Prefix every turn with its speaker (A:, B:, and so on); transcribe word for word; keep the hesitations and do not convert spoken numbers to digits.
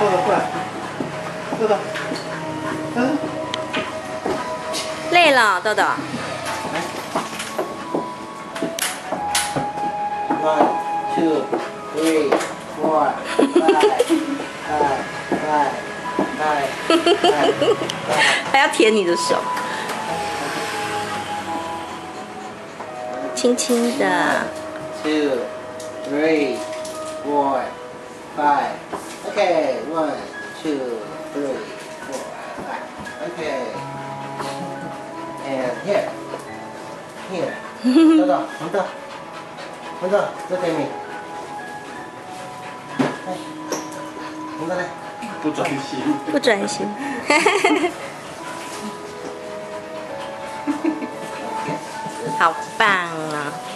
A: 豆豆过来，豆豆，嗯，
B: 累了，豆豆。
A: 来 ，one two three four five five five five five，
B: 还要舔你的手，轻轻的。
A: two three four five。Okay, one two three four five. Okay. And here, here. 豆豆，红豆，红豆，这给你。来，红豆来。不专心。
B: 不专心。好棒啊！